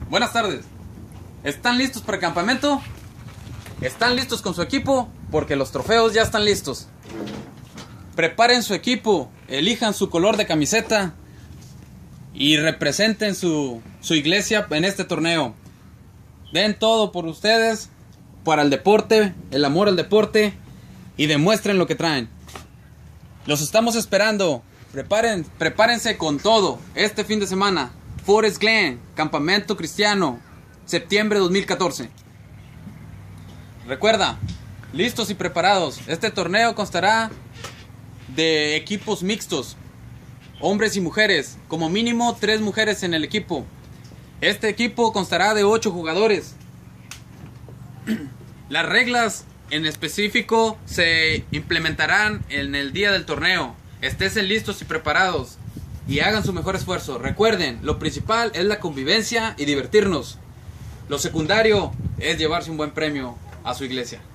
Buenas tardes. ¿Están listos para el campamento? ¿Están listos con su equipo? Porque los trofeos ya están listos. Preparen su equipo, elijan su color de camiseta y representen su iglesia en este torneo. Den todo por ustedes, para el deporte, el amor al deporte, y demuestren lo que traen. Los estamos esperando. Prepárense con todo este fin de semana. Forest Glen, Campamento Cristiano, septiembre 2014. Recuerda, listos y preparados. Este torneo constará de equipos mixtos, hombres y mujeres, como mínimo 3 mujeres en el equipo. Este equipo constará de 8 jugadores. Las reglas en específico se implementarán en el día del torneo. Estén listos y preparados y hagan su mejor esfuerzo. Recuerden, lo principal es la convivencia y divertirnos. Lo secundario es llevarse un buen premio a su iglesia.